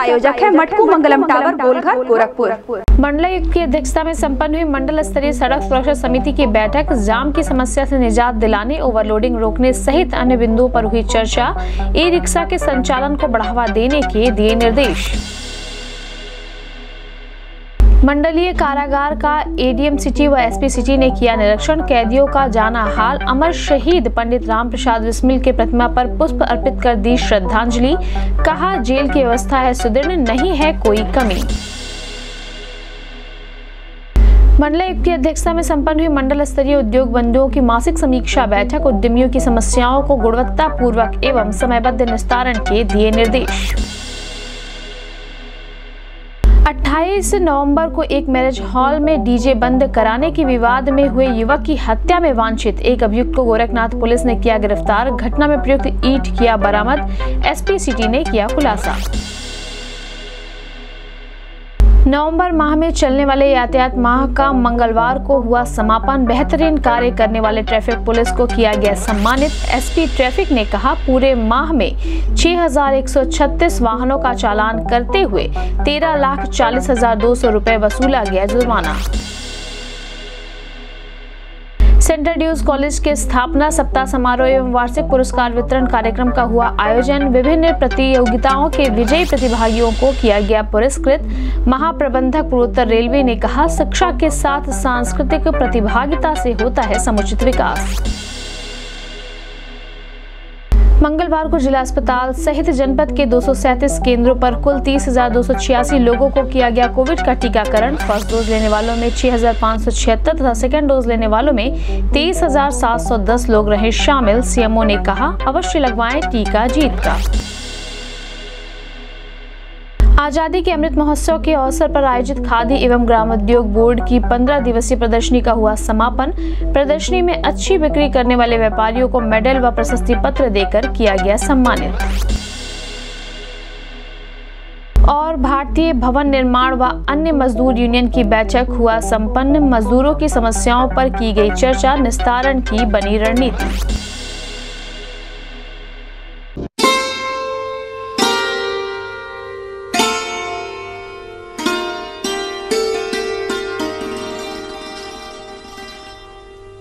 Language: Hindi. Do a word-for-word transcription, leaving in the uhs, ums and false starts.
आयोजक है मटकू मंगलम टावर, गोलघर, गोरखपुर। मंडलायुक्त की अध्यक्षता में संपन्न हुई मंडल स्तरीय सड़क सुरक्षा समिति की बैठक। जाम की समस्या से निजात दिलाने, ओवरलोडिंग रोकने सहित अन्य बिंदुओं पर हुई चर्चा। ई रिक्शा के संचालन को बढ़ावा देने के दिए निर्देश। मंडलीय कारागार का एडीएम सिटी व एसपी सिटी ने किया निरीक्षण। कैदियों का जाना हाल। अमर शहीद पंडित राम प्रसाद बिस्मिल के प्रतिमा पर पुष्प अर्पित कर दी श्रद्धांजलि। कहा, जेल की व्यवस्था है सुदृढ़, नहीं है कोई कमी। मंडलायुक्त की अध्यक्षता में संपन्न हुई मंडल स्तरीय उद्योग बंधुओं की मासिक समीक्षा बैठक। उद्यमियों की समस्याओं को गुणवत्ता पूर्वक एवं समयबद्ध निस्तारण के दिए निर्देश। अट्ठाईस नवंबर को एक मैरिज हॉल में डीजे बंद कराने के विवाद में हुए युवक की हत्या में वांछित एक अभियुक्त को गोरखनाथ पुलिस ने किया गिरफ्तार। घटना में प्रयुक्त ईंट किया बरामद। एसपी सिटी ने किया खुलासा। नवंबर माह में चलने वाले यातायात माह का मंगलवार को हुआ समापन। बेहतरीन कार्य करने वाले ट्रैफिक पुलिस को किया गया सम्मानित। एसपी ट्रैफिक ने कहा, पूरे माह में छह हजार एक सौ छत्तीस वाहनों का चालान करते हुए तेरह लाख चालीस हजार दो सौ रुपए वसूला गया जुर्माना। सेंट्रल ड्यूज कॉलेज के स्थापना सप्ताह समारोह एवं वार्षिक पुरस्कार वितरण कार्यक्रम का हुआ आयोजन। विभिन्न प्रतियोगिताओं के विजयी प्रतिभागियों को किया गया पुरस्कृत। महाप्रबंधक पूर्वोत्तर रेलवे ने कहा, शिक्षा के साथ सांस्कृतिक प्रतिभागिता से होता है समुचित विकास। मंगलवार को जिला अस्पताल सहित जनपद के दो सौ सैंतीस केंद्रों पर कुल तीस हजार दो सौ छियासी लोगों को किया गया कोविड का टीकाकरण। फर्स्ट डोज लेने वालों में छह हजार पाँच सौ छिहत्तर तथा सेकेंड डोज लेने वालों में तेईस हजार सात सौ दस लोग रहे शामिल। सीएमओ ने कहा, अवश्य लगवाएं टीका जीत का। आजादी के अमृत महोत्सव के अवसर पर आयोजित खादी एवं ग्रामोद्योग बोर्ड की पंद्रह दिवसीय प्रदर्शनी का हुआ समापन। प्रदर्शनी में अच्छी बिक्री करने वाले व्यापारियों को मेडल व प्रशस्ति पत्र देकर किया गया सम्मानित। और भारतीय भवन निर्माण व अन्य मजदूर यूनियन की बैठक हुआ संपन्न। मजदूरों की समस्याओं पर की गई चर्चा, निस्तारण की बनी रणनीति।